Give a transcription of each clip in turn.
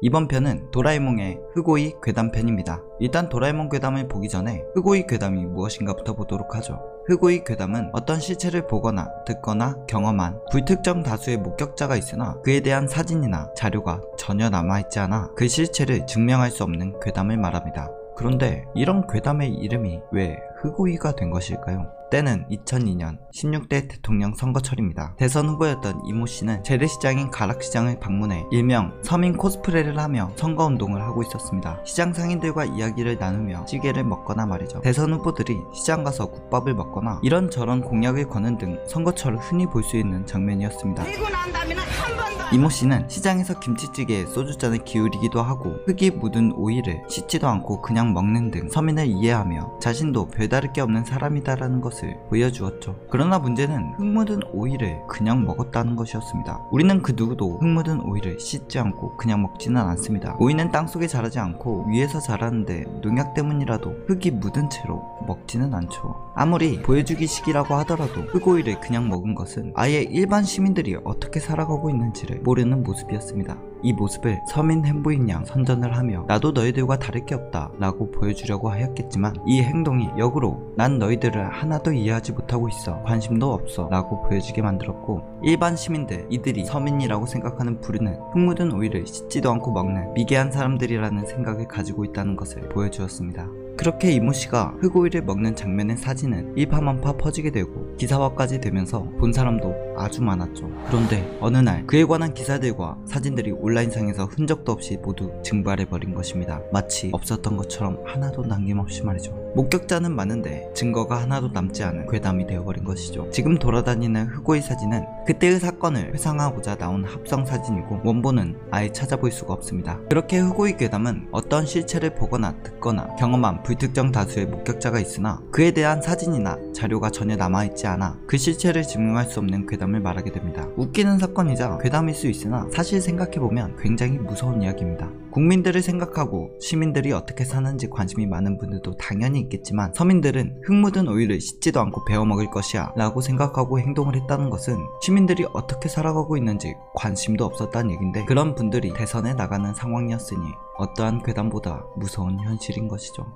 이번 편은 도라에몽의 흑오이 괴담편입니다. 일단 도라에몽 괴담을 보기 전에 흑오이 괴담이 무엇인가부터 보도록 하죠. 흑오이 괴담은 어떤 실체를 보거나 듣거나 경험한 불특정 다수의 목격자가 있으나 그에 대한 사진이나 자료가 전혀 남아있지 않아 그 실체를 증명할 수 없는 괴담을 말합니다. 그런데 이런 괴담의 이름이 왜 흑오이가 된 것일까요? 때는 2002년 16대 대통령 선거철입니다. 대선 후보였던 이모 씨는 재래시장인 가락시장을 방문해 일명 서민 코스프레를 하며 선거운동을 하고 있었습니다. 시장 상인들과 이야기를 나누며 찌개를 먹거나 말이죠. 대선 후보들이 시장 가서 국밥을 먹거나 이런저런 공약을 거는 등 선거철을 흔히 볼 수 있는 장면이었습니다. 이모 씨는 시장에서 김치찌개에 소주잔을 기울이기도 하고 흙이 묻은 오이를 씻지도 않고 그냥 먹는 등 서민을 이해하며 자신도 별다를 게 없는 사람이다라는 것을 보여주었죠. 그러나 문제는 흙 묻은 오이를 그냥 먹었다는 것이었습니다. 우리는 그 누구도 흙 묻은 오이를 씻지 않고 그냥 먹지는 않습니다. 오이는 땅속에 자라지 않고 위에서 자라는데 농약 때문이라도 흙이 묻은 채로 먹지는 않죠. 아무리 보여주기식이라고 하더라도 흑오이를 그냥 먹은 것은 아예 일반 시민들이 어떻게 살아가고 있는지를 모르는 모습이었습니다. 이 모습을 서민 햄부인 양 선전을 하며 나도 너희들과 다를 게 없다 라고 보여주려고 하였겠지만 이 행동이 역으로 난 너희들을 하나도 이해하지 못하고 있어, 관심도 없어 라고 보여주게 만들었고, 일반 시민들, 이들이 서민이라고 생각하는 부류는 흙 묻은 오이를 씻지도 않고 먹는 미개한 사람들이라는 생각을 가지고 있다는 것을 보여주었습니다. 그렇게 이모씨가 흑오이를 먹는 장면의 사진은 일파만파 퍼지게 되고 기사화까지 되면서 본 사람도 아주 많았죠. 그런데 어느 날 그에 관한 기사들과 사진들이 온라인상에서 흔적도 없이 모두 증발해버린 것입니다. 마치 없었던 것처럼 하나도 남김없이 말이죠. 목격자는 많은데 증거가 하나도 남지 않은 괴담이 되어버린 것이죠. 지금 돌아다니는 흑오이 사진은 그때의 사건을 회상하고자 나온 합성 사진이고 원본은 아예 찾아볼 수가 없습니다. 그렇게 흑오이 괴담은 어떤 실체를 보거나 듣거나 경험한 불특정 다수의 목격자가 있으나 그에 대한 사진이나 자료가 전혀 남아있지 않아 그 실체를 증명할 수 없는 괴담을 말하게 됩니다. 웃기는 사건이자 괴담일 수 있으나 사실 생각해보면 굉장히 무서운 이야기입니다. 국민들을 생각하고 시민들이 어떻게 사는지 관심이 많은 분들도 당연히 있겠지만 서민들은 흙 묻은 오이를 씻지도 않고 베어 먹을 것이야 라고 생각하고 행동을 했다는 것은 시민들이 어떻게 살아가고 있는지 관심도 없었다는 얘긴데, 그런 분들이 대선에 나가는 상황이었으니 어떠한 괴담보다 무서운 현실인 것이죠.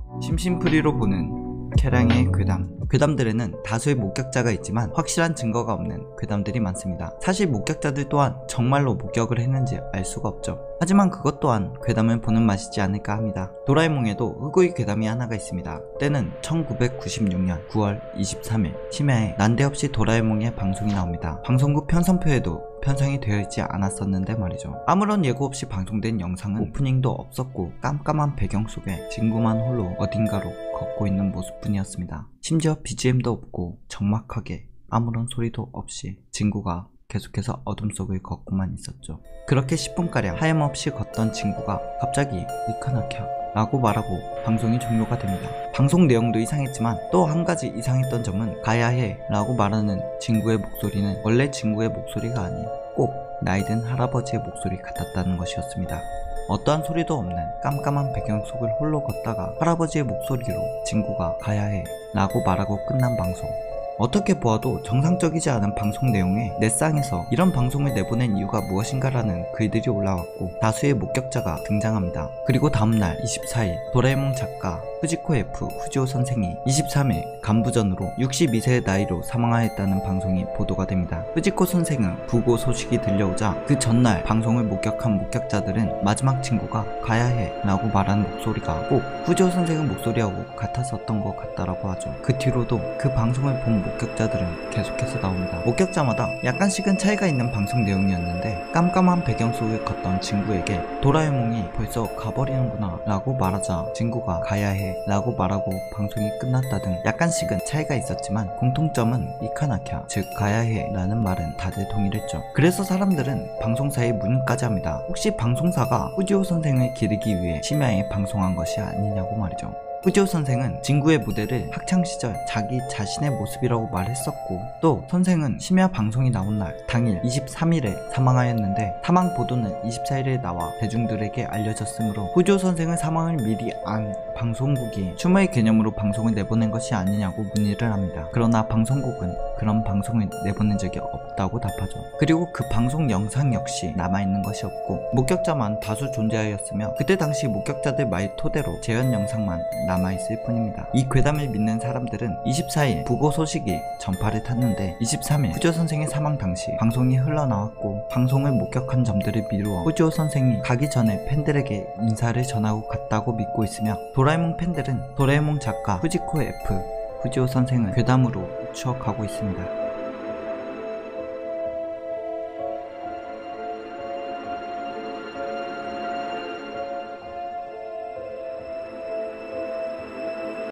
심심풀이로 보는 캐랑의 괴담. 괴담들에는 다수의 목격자가 있지만 확실한 증거가 없는 괴담들이 많습니다. 사실 목격자들 또한 정말로 목격을 했는지 알 수가 없죠. 하지만 그것 또한 괴담을 보는 맛이지 않을까 합니다. 도라에몽에도 흑오이 괴담이 하나가 있습니다. 때는 1996년 9월 23일 심야에 난데없이 도라에몽의 방송이 나옵니다. 방송국 편성표에도 편성이 되어 있지 않았었는데 말이죠. 아무런 예고 없이 방송된 영상은 오프닝도 없었고 깜깜한 배경 속에 친구만 홀로 어딘가로 걷고 있는 모습뿐이었습니다. 심지어 BGM도 없고 적막하게 아무런 소리도 없이 친구가 계속해서 어둠 속을 걷고만 있었죠. 그렇게 10분가량 하염없이 걷던 친구가 갑자기 이카나캬 라고 말하고 방송이 종료가 됩니다. 방송 내용도 이상했지만 또 한 가지 이상했던 점은 가야해 라고 말하는 친구의 목소리는 원래 친구의 목소리가 아닌 꼭 나이든 할아버지의 목소리 같았다는 것이었습니다. 어떠한 소리도 없는 깜깜한 배경 속을 홀로 걷다가 할아버지의 목소리로 친구가 가야해 라고 말하고 끝난 방송. 어떻게 보아도 정상적이지 않은 방송 내용에 넷상에서 이런 방송을 내보낸 이유가 무엇인가라는 글들이 올라왔고 다수의 목격자가 등장합니다. 그리고 다음날 24일 도라에몽 작가 후지코 F 후지오 선생이 23일 간부전으로 62세의 나이로 사망하였다는 방송이 보도가 됩니다. 후지코 선생은 부고 소식이 들려오자 그 전날 방송을 목격한 목격자들은 마지막 친구가 가야해 라고 말하는 목소리가 꼭 후지오 선생의 목소리하고 같았었던 것 같다라고 하죠. 그 뒤로도 그 방송을 본 목격자들은 계속해서 나옵니다. 목격자마다 약간씩은 차이가 있는 방송 내용이었는데 깜깜한 배경 속을 걷던 친구에게 도라에몽이 벌써 가버리는구나 라고 말하자 친구가 가야해 라고 말하고 방송이 끝났다 등 약간씩은 차이가 있었지만 공통점은 이카나캬 즉 가야해 라는 말은 다들 동일했죠. 그래서 사람들은 방송사에 문의까지 합니다. 혹시 방송사가 후지오 선생을 기르기 위해 심야에 방송한 것이 아니냐고 말이죠. 후지오 선생은 진구의 무대를 학창시절 자기 자신의 모습이라고 말했었고, 또 선생은 심야 방송이 나온 날 당일 23일에 사망하였는데 사망 보도는 24일에 나와 대중들에게 알려졌으므로 후지오 선생은 사망을 미리 안 방송국이 추모의 개념으로 방송을 내보낸 것이 아니냐고 문의를 합니다. 그러나 방송국은 그런 방송을 내보낸 적이 없다고 답하죠. 그리고 그 방송 영상 역시 남아있는 것이 없고 목격자만 다수 존재하였으며 그때 당시 목격자들 말 토대로 재현 영상만 남아있을 뿐입니다. 이 괴담을 믿는 사람들은 24일 부고 소식이 전파를 탔는데 23일 후지오 선생의 사망 당시 방송이 흘러나왔고 방송을 목격한 점들을 미루어 후지오 선생이 가기 전에 팬들에게 인사를 전하고 갔다고 믿고 있으며, 도라에몽 팬들은 도라에몽 작가 후지코 F 후지오 선생을 괴담으로 추억하고 있습니다.